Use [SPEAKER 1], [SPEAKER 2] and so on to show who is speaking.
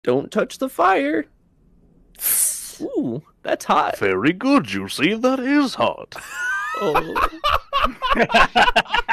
[SPEAKER 1] Don't touch the fire. Ooh, that's hot.
[SPEAKER 2] Very good, you see, that is hot.
[SPEAKER 1] Oh.